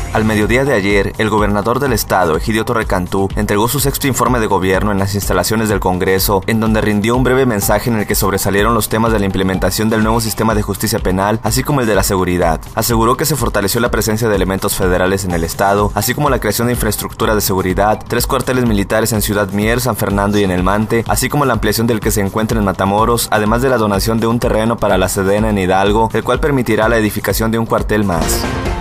Al mediodía de ayer, el gobernador del estado, Egidio Torre Cantú, entregó su sexto informe de gobierno en las instalaciones del Congreso, en donde rindió un breve mensaje en el que sobresalieron los temas de la implementación del nuevo sistema de justicia penal, así como el de la seguridad. Aseguró que se fortaleció la presencia de elementos federales en el estado, así como la creación de infraestructura de seguridad, 3 cuarteles militares en Ciudad Mier, San Fernando y en El Mante, así como la ampliación del que se encuentra en Matamoros, además de la donación de un terreno para la Sedena en Hidalgo, el cual permitirá la edificación de un cuartel más.